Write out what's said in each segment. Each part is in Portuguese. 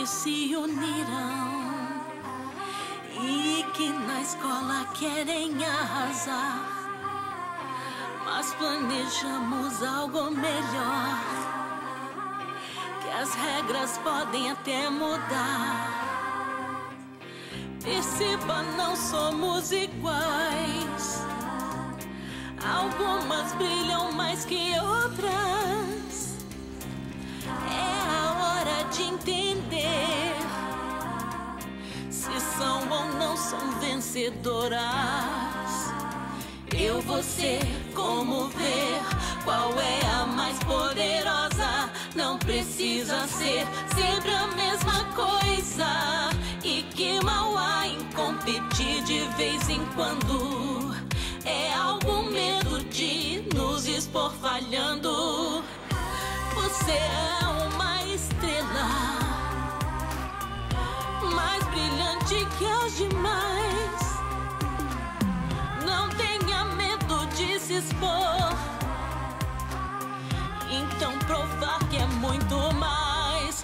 que se uniram e que na escola querem arrasar, mas planejamos algo melhor, que as regras podem até mudar. Perceba, não somos iguais, algumas brilham mais que outras. É a hora de entender se são ou não são vencedoras. Eu, você, como ver qual é a mais poderosa? Não precisa ser sempre a mesma coisa. E que mal há em competir de vez em quando? É algum medo de nos expor falhando? Você é uma estrela mais brilhante que as demais. Não tenha medo de se expor, então provar que é muito mais.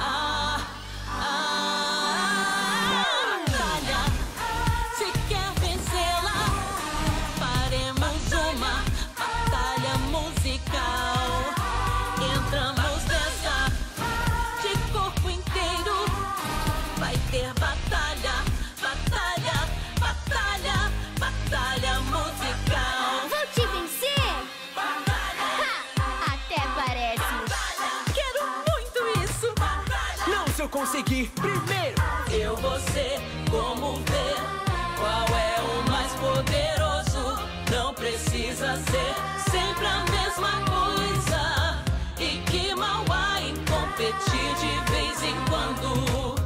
Batalha, se quer vencê-la, faremos uma batalha musical. Entramos nessa de corpo inteiro. Vai ter batalha, batalha, batalha, batalha musical. Vou te vencer? Ha, até parece. Quero muito isso. Não, se eu conseguir primeiro. Eu, você, como ver qual é o mais poderoso? Não precisa ser sempre a mesma coisa. E que mal há em competir de vez em quando?